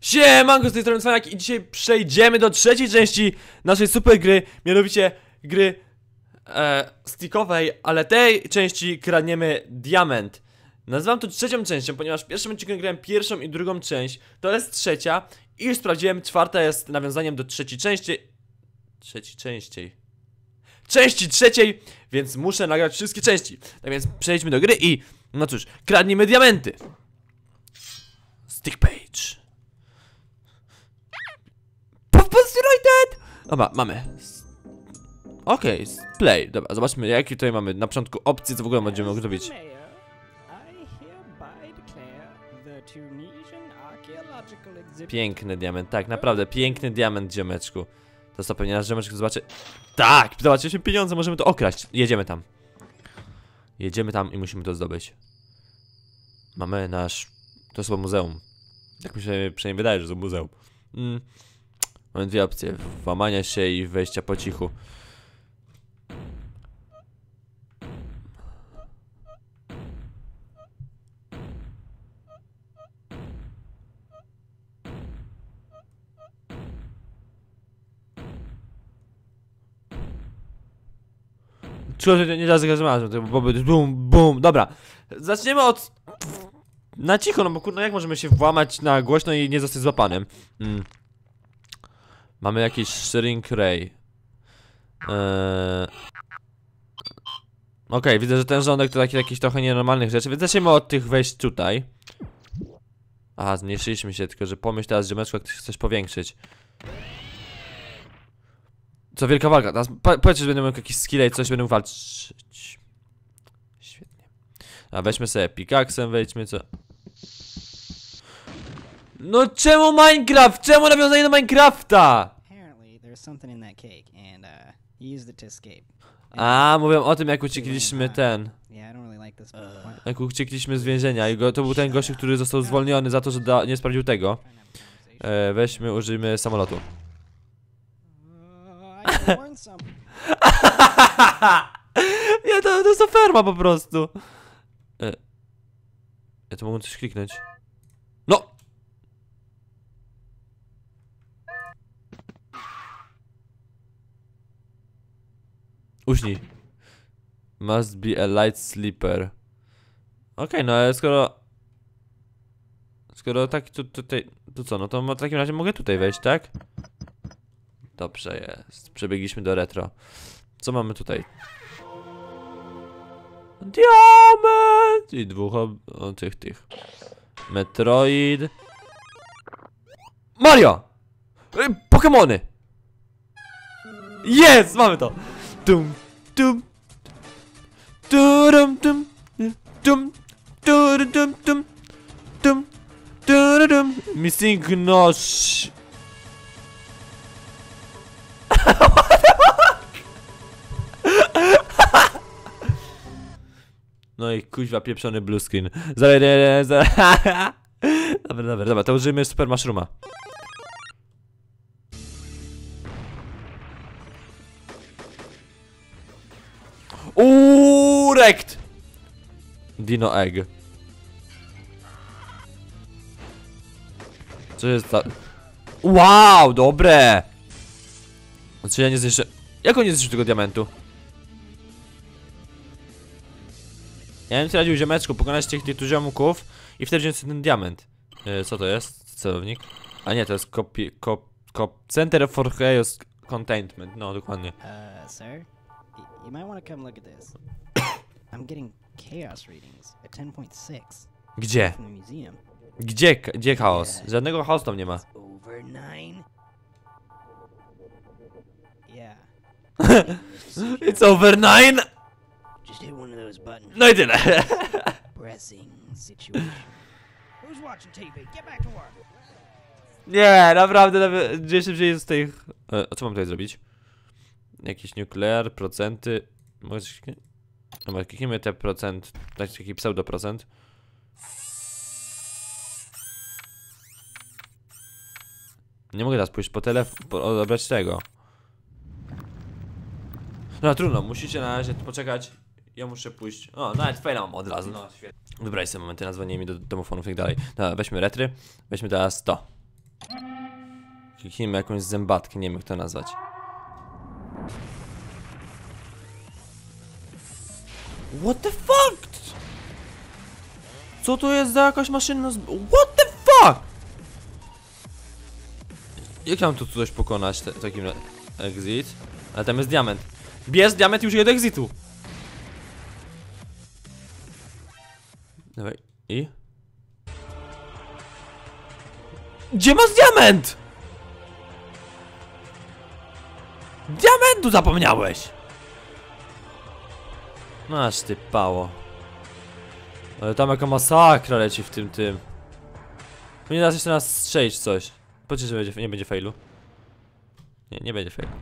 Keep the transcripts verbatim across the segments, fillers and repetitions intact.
Siemanko, z tej strony Cwaniak i dzisiaj przejdziemy do trzeciej części naszej super gry, mianowicie gry e, stickowej, ale tej części kradniemy diament. Nazywam to trzecią częścią, ponieważ w pierwszym odcinku grałem pierwszą i drugą część, to jest trzecia i już sprawdziłem, czwarta jest nawiązaniem do trzeciej części. Trzeciej części. Części trzeciej, więc muszę nagrać wszystkie części. Tak więc przejdźmy do gry i, no cóż, kradniemy diamenty. Stick page. Postulated! Dobra, mamy. Okej, okay, play. Dobra, zobaczmy jakie tutaj mamy na początku opcje, co w ogóle będziemy mogli zrobić. Piękny diament, tak, naprawdę piękny diament, ziomeczku. To co, pewnie nasz ziomeczek zobaczy. Tak, zobaczyliśmy pieniądze, możemy to okraść. Jedziemy tam. Jedziemy tam i musimy to zdobyć. Mamy nasz... To jest chyba muzeum. Tak mi się przynajmniej wydaje, że to muzeum. Mm. Mamy dwie opcje, włamania się i wejścia po cichu. Czuję, że nie da się razem, bo bum, bum, dobra. Zaczniemy od... Na cicho, no bo kurno, jak możemy się włamać na głośno i nie zostać złapanym? Mm. Mamy jakiś shrink ray. Eee... Okej, okay, widzę, że ten rządek to taki jakichś trochę nienormalnych rzeczy, więc zacznijmy od tych wejść tutaj. Aha, zmniejszyliśmy się, tylko że pomyśl teraz, ziomeczku, jak chcesz powiększyć. Co wielka walka, teraz po powiedz, że będę miał jakieś skille i coś będę walczyć. Świetnie. A weźmy sobie pickaxem, wejdźmy co. No czemu Minecraft? Czemu nawiązanie do Minecrafta? A, mówią o tym, jak uciekliśmy ten. Jak uciekliśmy z więzienia i go, to był ten gościu, który został zwolniony za to, że da, nie sprawdził tego. E, weźmy, użyjmy samolotu. Nie, to, to jest oferma po prostu. E, ja to mogę coś kliknąć. No! Uśnij. Must be a light sleeper. Okej, okay, no ale skoro... Skoro tak, to tutaj... To co, no to w takim razie mogę tutaj wejść, tak? Dobrze jest. Przebiegliśmy do retro. Co mamy tutaj? Diament! I dwóch o, o tych, tych. Metroid. Mario! Pokemony! Jest! Mamy to! Tum, tum. Turum, tum, tum, turum, tum, tum, tum, turum. Missing nosh. No i kuźwa pieprzony blue screen. Zaraz, zaraz. Dobra, dobra, dobra, to użyjmy super mushrooma. Uuuu, rekt! Dino egg. Co jest za... Wow, dobre! Czy ja nie zniszczę... Jak on nie zniszczył tego diamentu? Ja bym ci radził, ziomeczku, pokonać tych, tych tu ziomków i wtedy wziąć ten diament. Yy, co to jest? Celownik? A nie, to jest copy... Cop, cop, Center for Chaos Containment, no dokładnie. Uh, sir? You might want to come look at this. I'm getting chaos readings at ten point six. Gdzie? Gdzie, gdzie chaos? Żadnego chaosu tam nie ma. Over nine. Yeah. It's over nine. Just hit one of those buttons. No i tyle. Pressing situation. Who's watching T V? Get back to work. Nie, naprawdę, nawet gdzie szybciej z tych... E, a co mam tutaj zrobić? Jakiś nuklear, procenty... Mogę coś kliknąć? Dobra, klikniemy te procent, taki pseudo procent. Nie mogę teraz pójść po telefon, po, odebrać tego. No trudno, musicie na razie poczekać. Ja muszę pójść. O, nawet fajna mam od razu, no świetnie. Wybraj sobie momenty na dzwonienie mi do domofonów i tak dalej. Dobra, weźmy retry, weźmy teraz to. Kliknijmy jakąś zębatkę, nie wiem jak to nazwać. What the fuck? Co to jest za jakaś maszyna z... What the fuck? Jak ja mam tu coś pokonać te, takim exit? Ale tam jest diament. Bierz diament i użyję do exitu. Dawaj. I? Gdzie masz diament? Diamentu zapomniałeś. Masz ty pało. Ale tam jaka masakra leci w tym tym. Nie da jeszcze nas strzelić coś. Powiedz, że będzie, nie będzie failu. Nie, nie będzie failu.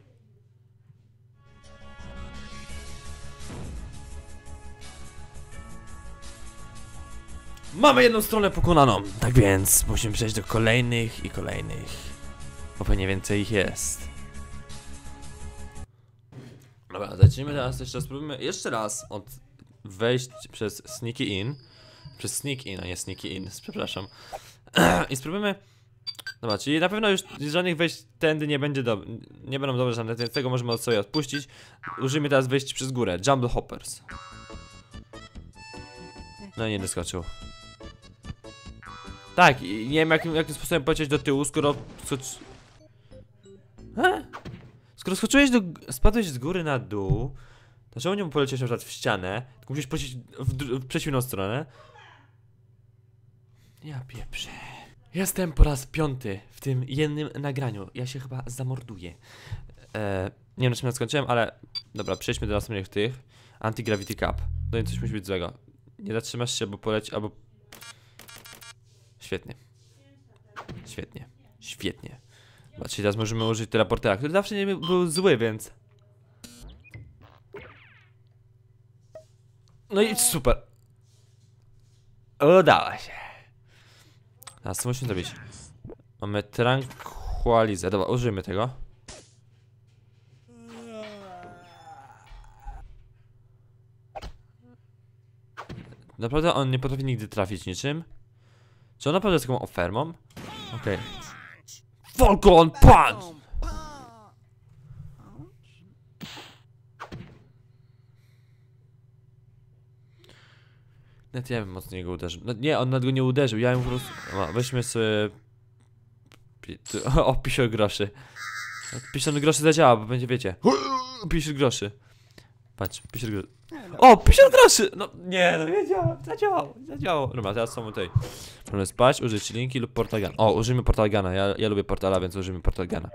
Mamy jedną stronę pokonaną. Tak więc musimy przejść do kolejnych i kolejnych. Bo pewnie więcej ich jest. Dobra, zacznijmy teraz jeszcze raz. Spróbujmy jeszcze raz od wejść przez sneaky in. Przez sneak in, a nie sneaky in, przepraszam. I spróbujmy. Dobra, czyli na pewno już żadnych wejść tędy nie będzie do... Nie będą dobre żadne, więc tego możemy od sobie odpuścić. Użyjmy teraz wejść przez górę. Jumble hoppers. No nie doskoczył. Tak, i nie wiem jakim, jakim sposobem polecieć do tyłu, skoro... Skocz... He? Skoro skoczyłeś do... Spadłeś z góry na dół. Dlaczego nie polecieć na przykład w ścianę? Tylko musisz polecieć w, w przeciwną stronę. Ja pieprzę. Jestem po raz piąty w tym jednym nagraniu. Ja się chyba zamorduję. Eee, nie wiem na czym ja skończyłem, ale... Dobra, przejdźmy do następnych tych. Anti-Gravity Cup. To nie coś musi być złego. Nie zatrzymasz się, bo poleci, albo... Świetnie. Świetnie. Świetnie. Dobra, czyli teraz możemy użyć teleportera, który zawsze nie był zły, więc... No i super. Udało się. Teraz co musimy zrobić? Mamy tranquilizę. Dobra, użyjmy tego. Naprawdę on nie potrafi nigdy trafić niczym. Czy on naprawdę jest taką ofermą? Okej. Okay. Falcon Punch! Nawet ja bym mocno niego uderzył. No, nie, on nad go nie uderzył, ja ją po prostu... O, weźmy sobie... O, pięćdziesiąt groszy. pięćdziesiąt groszy zadziała, bo będzie, wiecie... pięćdziesiąt groszy. Patrz, pięćdziesiąt groszy. O, pięćdziesiąt groszy! No nie, no nie działa, zadziałało, zadziałało. Dobra, teraz są tutaj. Możemy spać, użyć linki lub portalgana. O, użyjmy portalgana, ja, ja lubię portala, więc użyjmy portalgana.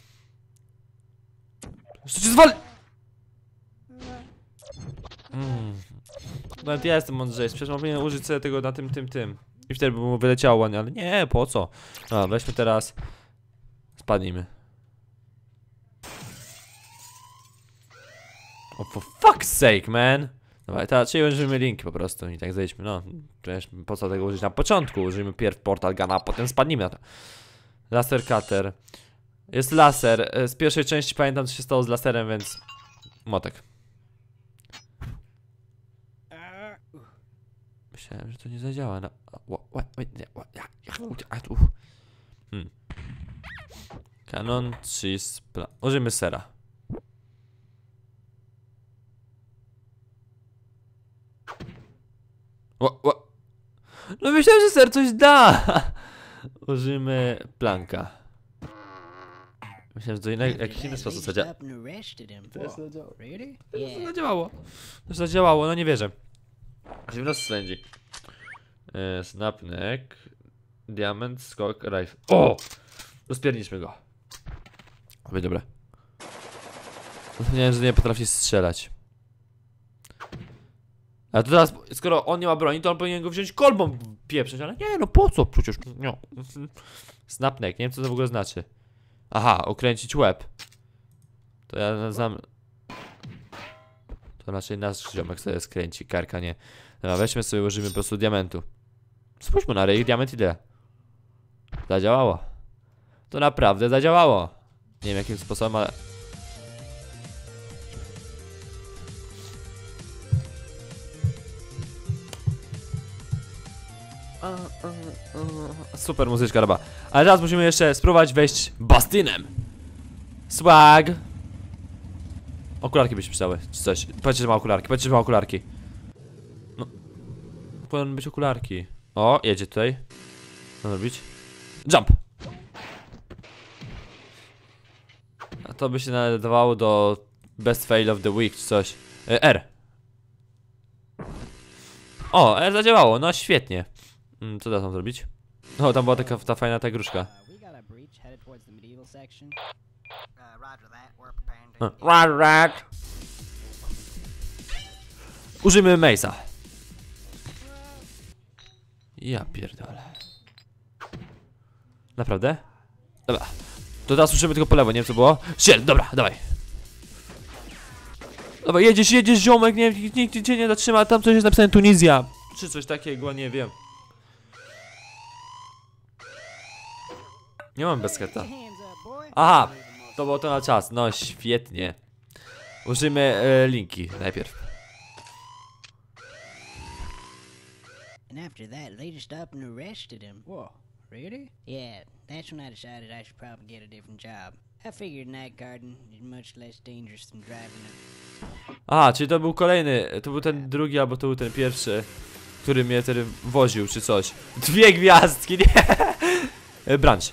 Co ci zwali? Mm. Nawet ja jestem mądrzejszy, przecież powinienem użyć sobie tego na tym, tym, tym. I wtedy by mu wyleciało ładnie, ale nie, po co? No, weźmy teraz. Spadnijmy. O, for fuck's sake, man! Dobra, teraz czyli użyjmy linki po prostu i tak zejdźmy, no. Przecież po co tego użyć na początku? Użyjmy pierw portal gana, a potem spadnijmy na to. Laser cutter. Jest laser. Z pierwszej części pamiętam, co się stało z laserem, więc... Motek. Myślałem, że to nie zadziała na... Hmm. Canon, cheese, plan... Użyjmy sera. Ła, ła. No myślałem, że ser coś da. Użyjmy planka. Myślałem, że to inny, jakiś inny sposób zadziała. Też zadziałało. Też zadziałało. Też zadziałało, no nie wierzę. Aż nas slędzi. Eee, snapnek. Diament, skok, rifle. O! Rozpierniczmy go. Będzie dobre. Zapomniałem, że nie potrafi strzelać. A to teraz, skoro on nie ma broni, to on powinien go wziąć kolbą pieprzeć, ale nie, no po co przecież, no. Snapnek, nie wiem co to w ogóle znaczy. Aha, ukręcić łeb. To ja znam. To raczej nasz ziomek sobie skręci, karka nie. Dobra, weźmy sobie, użyjmy po prostu diamentu. Spójrzmy na ryj, diament ile. Zadziałało. To naprawdę zadziałało. Nie wiem jakim sposobem, ale... Super muzyczka, roba. Ale teraz musimy jeszcze spróbować wejść Bastinem. Swag. Okularki by się przydały, czy coś. Powiedzcie, że ma okularki, powiedzcie, że ma okularki. No. Powinny być okularki. O, jedzie tutaj. Co robić? Jump! A to by się nadawało do Best Fail of the Week, czy coś. E, R. O, R zadziałało, no świetnie. Mm, co teraz mam zrobić? O, tam była taka ta fajna ta gruszka. Right, right. Użyjmy Mace'a. Ja pierdolę. Naprawdę? Dobra. To teraz słyszymy tylko po lewo, nie wiem co było. Shit, dobra, dawaj. Dobra, jedziesz, jedziesz ziomek, nie wiem, nikt cię nie zatrzyma, tam coś jest napisane Tunizja. Czy coś takiego, nie wiem. Nie mam besketa. Aha, to było to na czas, no świetnie. Użyjmy e, linki najpierw. And after that, they just up and arrested him. Whoa, really? Yeah, that's when I decided I should probably get a different job. I figured night guarding is much less dangerous than driving a... Aha, czyli to był kolejny, to był ten drugi albo to był ten pierwszy, który mnie wtedy woził czy coś. Dwie gwiazdki, nie? Branch.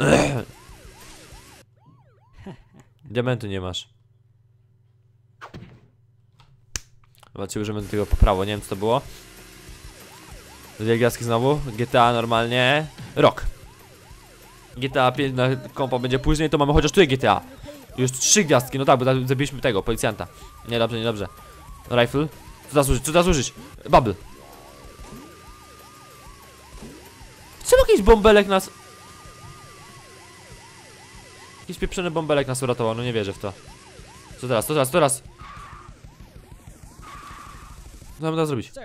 Diamentu nie masz. Zobaczcie, użyjmy do tego po prawo, nie wiem co to było. Dwie gwiazdki znowu, G T A normalnie. Rok. G T A pięć na kompa będzie później, to mamy chociaż tu G T A. Już trzy gwiazdki, no tak, bo zabiliśmy tego, policjanta. Niedobrze, niedobrze. Rifle. Co teraz użyć, co teraz użyć? Bubble. Czemu jakiś bąbelek nas... Jakiś pieprzony bąbelek nas uratował, no nie wierzę w to. Co teraz, co teraz, co teraz? Co mamy teraz zrobić?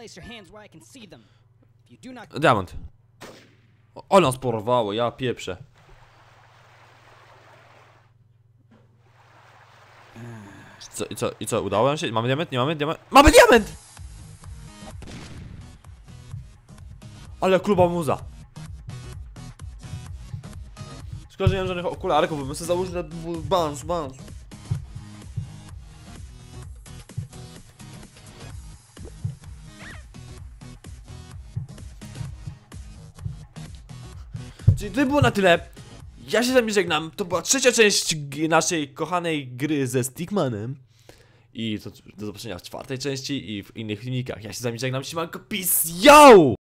Diamond. O, nas porwało, ja pieprzę. Co, i co, i co, udało nam się? Mamy diament? Nie mamy diament? Mamy diament! Ale kluba muza. Szkoda, że nie mam żadnych okularków, bo bym sobie założył na bounce, bounce. Czyli to było na tyle. Ja się z wami żegnam. To była trzecia część naszej kochanej gry ze Stickmanem. I to, do zobaczenia w czwartej części i w innych filmikach. Ja się z wami żegnam. Siemanko, peace, yo!